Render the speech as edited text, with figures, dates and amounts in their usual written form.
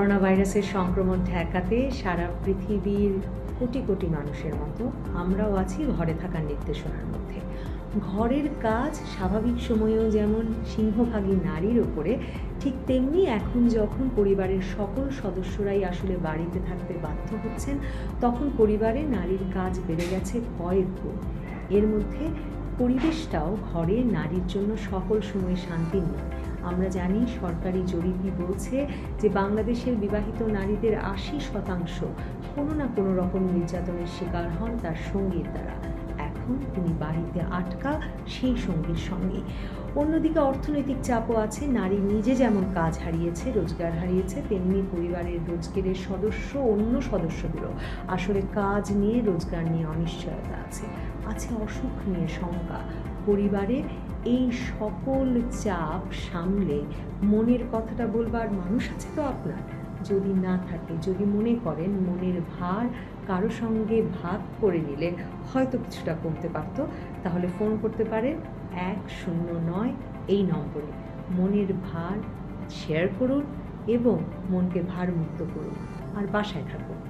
Corona ভাইরাসের সংক্রমণ ঠেকাতে সারা পৃথিবীর কোটি কোটি মানুষের মতো আমরাও আছি ঘরে থাকার নির্দেশনার মধ্যে। ঘরের কাজ স্বাভাবিক সময়েও যেমন সিংহভাগী নারীর ওপরে, ঠিক তেমনি এখন যখন পরিবারের সকল সদস্যরাই আসলে বাড়িতে থাকতে বাধ্য হচ্ছেন, তখন পরিবারে নারীর কাজ বেড়ে গেছে কয়েক গুণ। এর মধ্যে পরিবেশটাও ঘরে নারীর জন্য সকল সময় শান্তির নয়। আমরা জানি সরকারি জরিপই বলছে যে বাংলাদেশের বিবাহিত নারীদের ৮০% কোনো না কোনো রকম নির্যাতনের শিকার হন তার সঙ্গীর দ্বারা। এখন তিনি বাড়িতে আটকা সেই সঙ্গীর সঙ্গে। অন্যদিকে অর্থনৈতিক চাপও আছে। নারী নিজে যেমন কাজ হারিয়েছে, রোজগার হারিয়েছে, তেমনি পরিবারের রোজগারের অন্য সদস্যদেরও আসলে কাজ নিয়ে, রোজগার নিয়ে অনিশ্চয়তা আছে। অসুখ নিয়ে শঙ্কা। পরিবারে এই সকল চাপ সামলে মনের কথাটা বলবার মানুষ আছে তো আপনার? যদি না থাকে, যদি মনে করেন মনের ভার কারো সঙ্গে ভাগ করে নিলে হয়তো কিছুটা কমতে পারতো, তাহলে ফোন করতে পারেন ১০৯ এই নম্বরে। মনের ভার শেয়ার করুন এবং মনকে ভারমুক্ত করুন। আর বাসায় থাকুন।